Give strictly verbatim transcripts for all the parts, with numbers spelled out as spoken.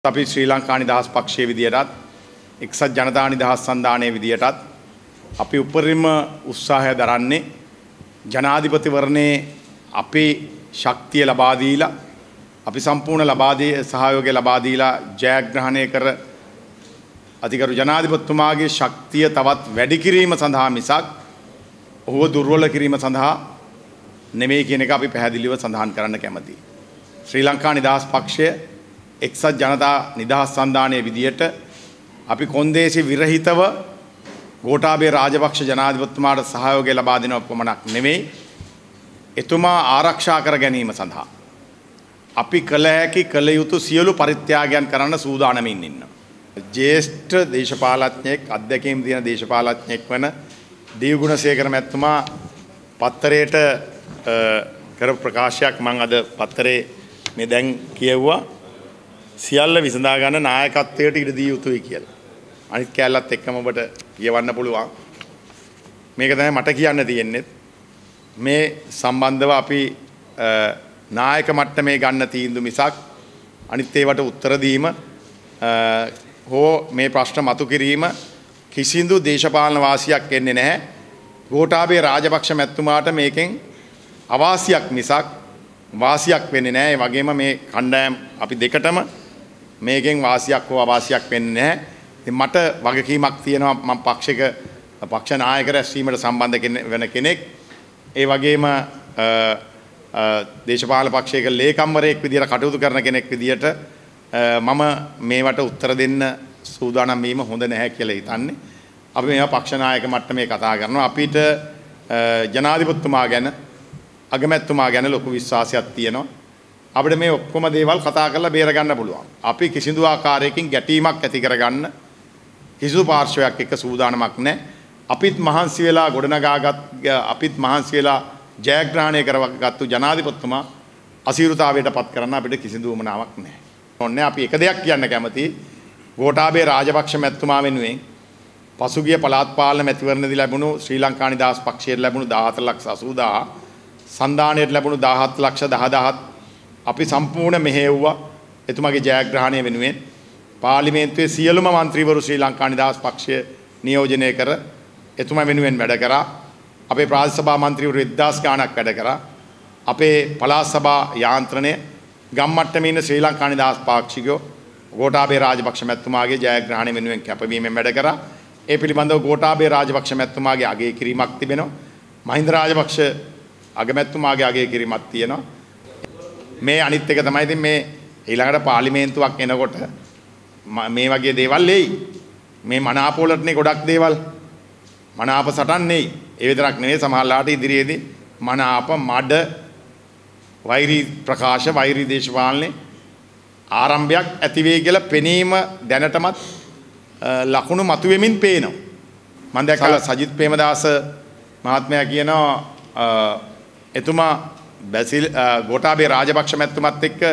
අපි ශ්‍රී ලංකා නිදහස් පක්ෂයේ විදියටත් එක්සත් ජනතා නිදහස් සන්ධානයේ විදියටත් අපි උපරිම උත්සාහය දරන්නේ ජනාධිපතිවරණයේ අපේ ශක්තිය ලබා දීලා අපි සම්පූර්ණ ලබා දී සහයෝගය ලබා දීලා ජයග්‍රහණය කර අධිකරු ජනාධිපතිතුමාගේ ශක්තිය තවත් වැඩි කිරීම සඳහා මිසක් ඔහුව දුර්වල කිරීම සඳහා නෙමෙයි කියන එක අපි පැහැදිලිව සඳහන් කරන්න කැමතියි. ශ්‍රී ලංකා නිදහස් පක්ෂය එක්සත් ජනතා නිදහස් සන්ධානයේ විදියට අපි කොන්දේසි විරහිතව ගෝඨාභය රාජපක්ෂ ජනාධිපතිතුමාට සහයෝගය ලබා දෙනව පමණක් නෙමෙයි එතුමා ආරක්ෂා කර ගැනීම සඳහා අපි කළ හැකි කළ යුතු සියලු පරිත්‍යාගයන් කරන්න සූදානමින් ඉන්නවා. ජ්‍යෙෂ්ඨ දේශපාලඥයෙක් අධ්‍යක්ෂකම් දින දේශපාලඥයෙක් වන ඩී ගුණසේකර මැතිතුමා පත්තරේට කර ප්‍රකාශයක් මම අද පත්තරේ මේ දැන් කියවුවා සියල්ල විසඳා ගන්න නායකත්වයට ඉඩ දිය යුතුයි කියලා. අනිත් කැලලත් එක්කම ඔබට කියවන්න පුළුවන්. මේක තමයි මට කියන්න තියෙන්නේ. මේ සම්බන්ධව අපි නායක මට්ටමේ ගන්න තීන්දුව මිසක් අනිත් ඒවට උත්තර දීම හෝ මේ ප්‍රශ්න මතු කිරීම කිසිදු දේශපාලන වාසියක් එන්නේ නැහැ. ගෝඨාභය රාජපක්ෂ මැතිතුමාට මේකෙන් අවාසියක් මිසක් වාසියක් වෙන්නේ නැහැ. ඒ වගේම මේ කණ්ඩායම් අපි දෙකටම මේකෙන් වාසියක් හෝ අවාසියක් වෙන්නේ නැහැ. ඉතින් මට වගකීමක් තියෙනවා මම පක්ෂික පක්ෂ නායක රැස්වීමට සම්බන්ධ වෙන කෙනෙක්. ඒ වගේම දේශපාලන පක්ෂයක ලේකම්වරයෙක් විදියට කටයුතු කරන කෙනෙක් විදියට මම මේවට උත්තර දෙන්න සූදානම් වීම හොඳ නැහැ කියලා හිතන්නේ. අපි මේවා පක්ෂ නායක මට්ටමේ කතා කරනවා. අපිට ජනාධිපතිතුමා ගැන අගමැතිතුමා ගැන ලොකු විශ්වාසයක් තියෙනවා. අපිට මේ ඔක්කොම දේවල් කතා කරලා බේර ගන්න පුළුවන්. අපි කිසිදු ආකාරයකින් ගැටීමක් ඇති කරගන්න කිසිදු පාර්ශවයක් එක්ක සූදානමක් නැහැ. අපිත් මහන්සි වෙලා ගොඩනගාගත් අපිත් මහන්සි වෙලා ජයග්‍රහණය කරගත්තු ජනාධිපතිතුමා අසීරුතාවයට පත් කරන්න අපිට කිසිදු උවමනාවක් නැහැ. ඕන්නේ අපි එක දෙයක් කියන්න කැමතියි. ගෝඨාභය රාජපක්ෂ මැතිතුමා වෙනුවෙන් පසුගිය පළාත් පාලන මැතිවරණදී ලැබුණු ශ්‍රී ලංකා නිදහස් පක්ෂයට ලැබුණු දාහතර ලක්ෂ අසූදාහ සන්ධානයට ලැබුණු දාහත් ලක්ෂ දහදාහත් අපි සම්පූර්ණ මෙහෙව්වා එතුමාගේ ජයග්‍රහණය වෙනුවෙන්. පාර්ලිමේන්තුවේ සියලුම മന്ത്രിවරු ශ්‍රී ලංකා නිදහස් පක්ෂය නියෝජනය කර එතුමා වෙනුවෙන් වැඩ කරා. අපේ ප්‍රාදේශ සභා മന്ത്രിවරු එක්දාස් ගාණක් වැඩ කරා. අපේ පළාත් සභා යාන්ත්‍රණය ගම් මට්ටමේ ඉන්න ශ්‍රී ලංකා නිදහස් පාක්ෂිකයෝ ගෝඨාභය රාජපක්ෂ මැතිතුමාගේ ජයග්‍රහණය වෙනුවෙන් කැපවීමෙන් වැඩ කරා. ඒ පිළිබඳව ගෝඨාභය රාජපක්ෂ මැතිතුමාගේ අගය කිරීමක් තිබෙනවා. මහින්ද රාජපක්ෂ අගමැතිතුමාගේ අගය කිරීමක් තියෙනවා. මේ අනිත් එක තමයි ඉතින් මේ ඊළඟට පාර්ලිමේන්තුවක් එනකොට මේ වගේ දේවල් එයි. මේ මනාප වලටනේ ගොඩක් දේවල්. මනාප සටන් නෙයි. ඒ විතරක් නෙවෙයි සමහරලාට ඉදිරියේදී මනාප මඩ වෛරී ප්‍රකාශ වෛරී දේශපාලනේ ආරම්භයක් ඇති වෙයි කියලා පෙනීම දැනටමත් ලකුණු මතුවෙමින් පේනවා. මම දැක්කලා සජිත් ප්‍රේමදාස මහත්මයා කියනවා එතුමා බැසිල් ගෝඨාභය රාජපක්ෂ මැතිතුමත් එක්ක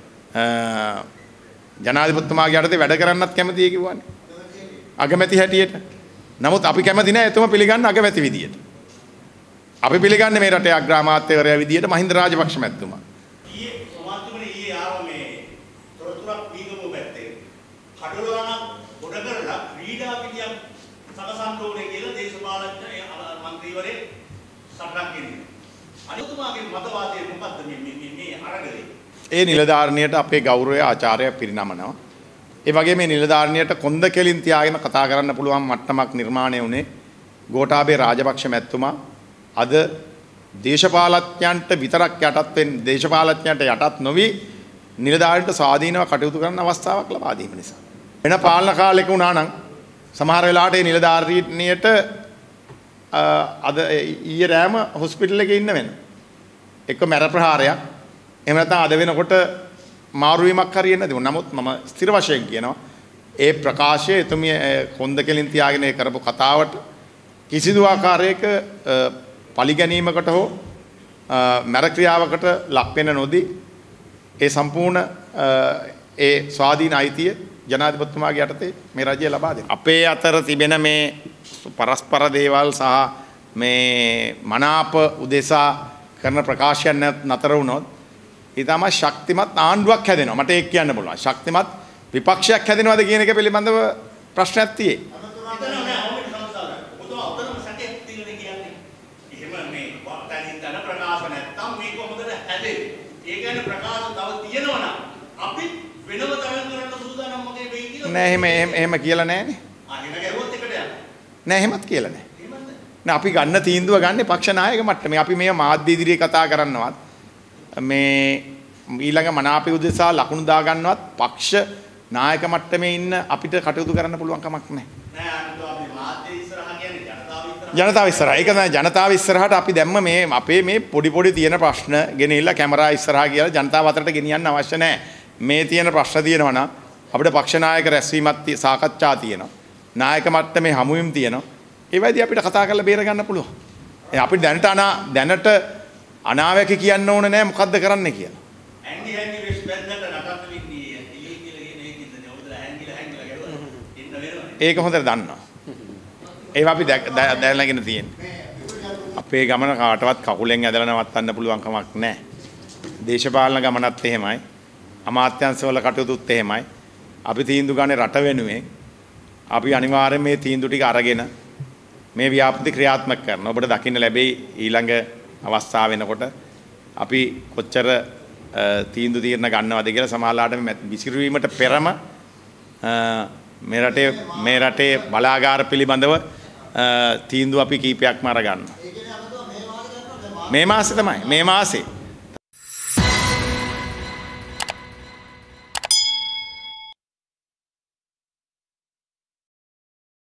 ජනාධිපතිතුමාගේ යටතේ වැඩ කරන්නත් කැමතියි කිව්වනේ. අගමැති හැටියට. නමුත් අපි කැමති නැහැ එතුමා පිළිගන්න අගමැති විදියට. අපි පිළිගන්නේ මේ රටේ අග්‍රාමාත්‍යවරයා විදියට මහින්ද රාජපක්ෂ මැතිතුමා. ඊයේ සමාජතුමනි ඊයේ ආව මේ තොරතුරක් දීගමු පැත්තේ. කඩවලන ගොඩ කරලා ක්‍රීඩා පිටියක් සකසන්න ඕනේ කියලා දේශපාලඥ මන්ත්‍රීවරේ සටනක් ගෙනියනවා. අනිතුමාගේ මතවාදයේ මොකද්ද මේ මේ මේ අරගලේ? ඒ නිලධාරණියට අපේ ගෞරවය ආචාර්ය පිරිනමනවා. ඒ වගේ මේ නිලධාරණියට කොන්ද කෙලින් තියාගෙන කතා කරන්න පුළුවන් මට්ටමක් නිර්මාණය වුණේ ගෝඨාභය රාජපක්ෂ මැතිතුමා අද දේශපාලඥයන්ට විතරක් යටත් වෙන දේශපාලඥයන්ට යටත් නොවි නිලධාරීන්ට ස්වාධීනව කටයුතු කරන්න අවස්ථාවක් ලබා දීම නිසා. වෙන පාලන කාලයක වුණා නම් සමහර වෙලාවට මේ නිලධාරීන්ට අද ඊයේ රෑම හොස්පිටල් එකේ ඉන්න වෙන. එක්ක මැර ප්‍රහාරයක්. එහෙම නැත්නම් අද වෙනකොට මාරු වීමක් හරියන්නේ නැති වුණා. නමුත් මම ස්ථිර වශයෙන් කියනවා ඒ ප්‍රකාශය එතුමිය කොන්ද කෙලින් තියාගෙන කරපු කතාවට කිසිදු ආකාරයක පරිගැනීමකට හෝ මැර ක්‍රියාවකට ලක් වෙන්න නොදී ඒ සම්පූර්ණ ඒ ස්වාධීන අයිතිය ජනාධිපතිතුමාගේ යටතේ මේ රජය ලබා දෙනවා. අපේ අතර තිබෙන මේ පරස්පර දේවල් සහ මේ මනාප උදෙසා කරන ප්‍රකාශයන් නතර වුණොත් ඊටම ශක්තිමත් ආණ්ඩුවක් හැදෙනවා. මට ඒක කියන්න පුළුවන්. ශක්තිමත් විපක්ෂයක් හැදෙනවද කියන එක පිළිබඳව ප්‍රශ්නයක් තියෙයි. නෑ එහෙම එහෙම එහෙම කියලා නෑනේ. නෑ එහෙමත් කියලා නෑ. නෑ අපි ගන්න තීන්දුව ගන්නේ පක්ෂ නායක මට්ටමේ. අපි මේ මාධ්‍ය ඉදිරියේ කතා කරන්නවත් මේ ඊළඟ මනාපය උදෙසා ලකුණු දා ගන්නවත් පක්ෂ නායක මට්ටමේ ඉන්න අපිට කටයුතු කරන්න පුළුවන් කමක් නැහැ. නෑ අනිත් අපි මාධ්‍ය ඉස්සරහා කියන්නේ ජනතාව ඉස්සරහා. ජනතාව ඉස්සරහා. ඒක තමයි ජනතාව ඉස්සරහට අපි දැම්ම මේ අපේ මේ පොඩි පොඩි තියෙන ප්‍රශ්න ගෙනහිල්ලා කැමරා ඉස්සරහා කියලා ජනතාව අතරට ගෙනියන්න අවශ්‍ය නැහැ. මේ තියෙන ප්‍රශ්න තියෙනවා නම් අපිට පක්ෂ නායක රැස්වීමක් සාකච්ඡා තියෙනවා. නායක මට්ටමේ හමුවීම් තියෙනවා. ඒ වයිදී අපිට කතා කරලා බේර ගන්න පුළුවන්. ඒ අපිට දැනට අනා දැනට අනාවැකි කියන්න ඕන නෑ මොකද්ද කරන්න කියලා. ඇන්ඩි හැන්ඩි වෙස් බැද්දට නටන්න වින්නේ ඉලි කියලා කියන එකකින්ද නේ හැංගිලා හැංගිලා ගැලුවා. ඉන්න වෙනවනේ. ඒක හොඳට දන්නවා. ඒව අපි දැනගෙන තියෙන්නේ. අපේ ගමන කාටවත් කකුලෙන් ඇදලා නවත්තන්න පුළුවන් කමක් නැහැ. දේශපාලන ගමනත් එහෙමයි. අමාත්‍යංශවල කටයුතුත් එහෙමයි. අපි තීන්දුව ගන්නේ රට වෙනුවෙන්. අපි අනිවාර්යයෙන් මේ තීන්දුව ටික අරගෙන මේ ව්‍යාපෘති ක්‍රියාත්මක කරනවා. ඔබට දකින්න ලැබෙයි ඊළඟ අවස්ථාව වෙනකොට අපි කොච්චර තීන්දුව తీරන ගන්නවද කියලා සමහරලාට මේ විසිරුවීමට පෙරම මේ රටේ මේ රටේ බලාගාර පිළිබඳව තීන්දුව අපි කීපයක්ම අර ගන්නවා. මේ මාසේ තමයි මේ මාසේ